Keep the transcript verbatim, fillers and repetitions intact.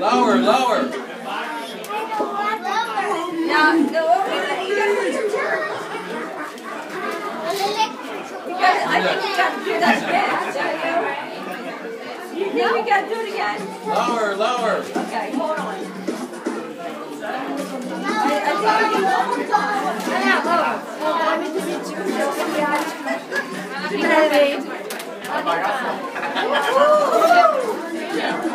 Lower, lower. Now, no, you gotta put your turn. Because I think you got to do that again. You think we got to do it again? Lower, lower. Okay, hold on. I, I think we can one more time. Yeah, lower. Well, I mean, this is Giulia. Yeah.